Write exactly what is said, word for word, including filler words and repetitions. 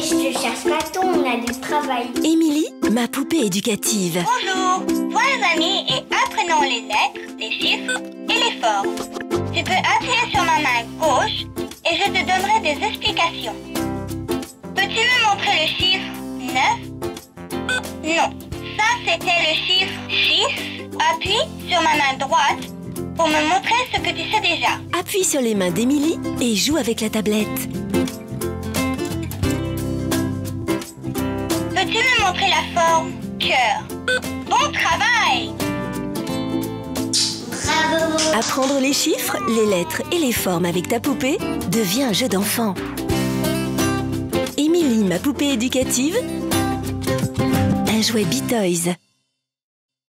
je te cherche pas tôt, on a du travail. Émilie, ma poupée éducative. Bonjour, soyons amis et apprenons les lettres, les chiffres et les formes. Tu peux appuyer sur ma main gauche et je te donnerai des explications. Peux-tu me montrer le chiffre neuf? Non, ça c'était le chiffre six. Appuie sur ma main droite pour me montrer ce que tu sais déjà. Appuie sur les mains d'Émilie et joue avec la tablette. Peux-tu me montrer la forme cœur? Bon travail! Bravo. Apprendre les chiffres, les lettres et les formes avec ta poupée devient un jeu d'enfant. Émilie, ma poupée éducative, un jouet Bitoys.